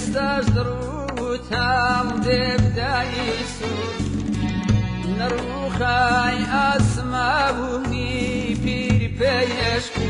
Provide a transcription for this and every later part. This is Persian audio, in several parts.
استجدروتام دبدايسو نروخاي أسماوني بير بيشكو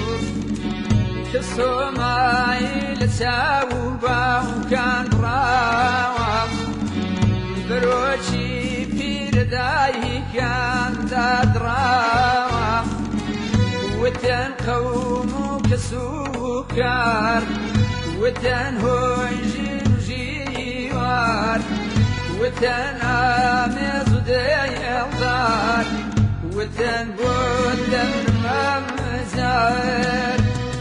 كسوماي لتاوبا وكان راوام بروشي بير داي كان دادراوام وتن قومك سكر وتن هوجي جيوار وتن آمز ديالدار وتن بودن ممزار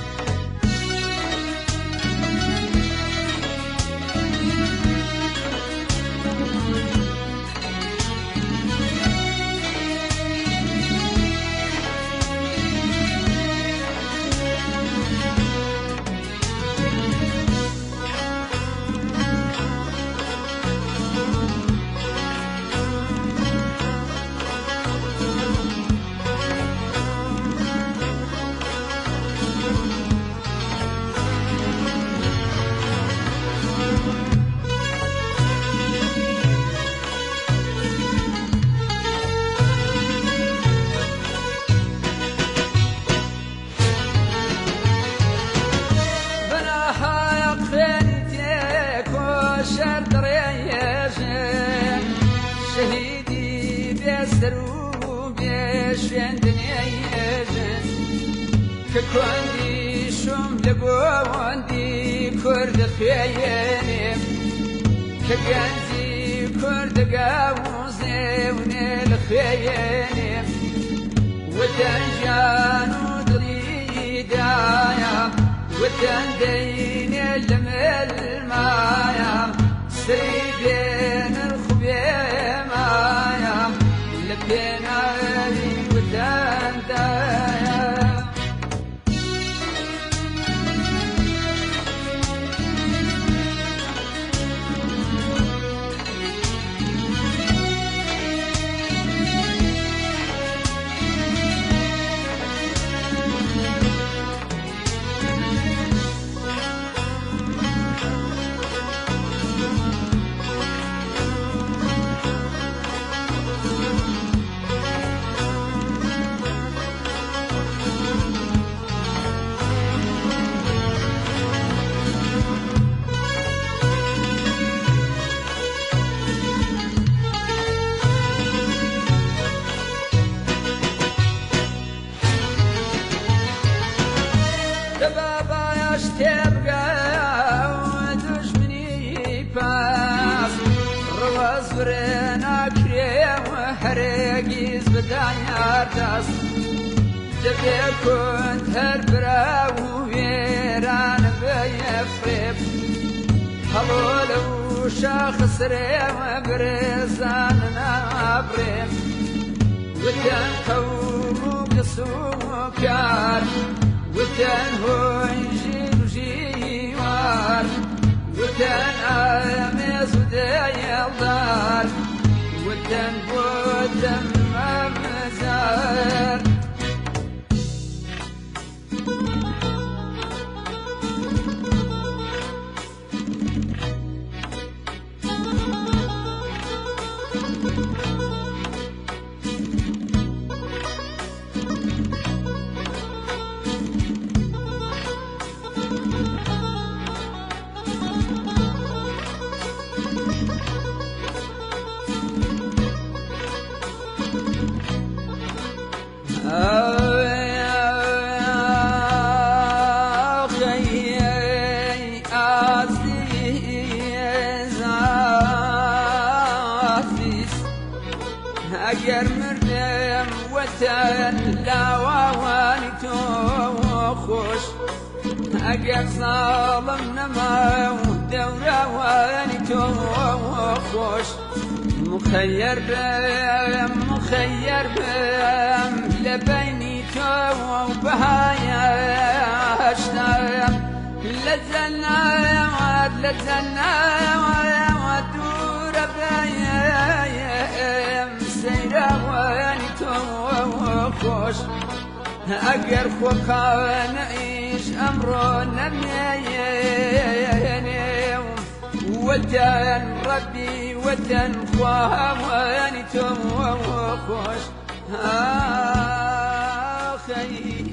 شهيدي بيسرو بيشين دنياجن ككوندي شم لبوندي كرد خياني كجنزي كرد قاوزي ونيل خياني وتنجانو دريدايا وتندين المايا سيدين الخبيمايا لبينا لي وتندايا تبقى ودشمني باس رواز برنا كريم وحرقيز بدايار داس جبي كنت هالبرا وفيران بيفريب حلول وشاخص ريم برزان نابريم وكان قومك سوكار وكان هويجي وجيوار وكان آمز وديالدار وكان بودم ممزار أجر مريم وتن لا واني توخش أجر ظالم نما ودورة واني توخش مخير بهم لبيني تو بهايا اشتام لزنا ودور بيا سيرا واني توخش أجر خوكا نعيش أمرنا منين وتن ربي وتن خواه ويني تو خوش آخي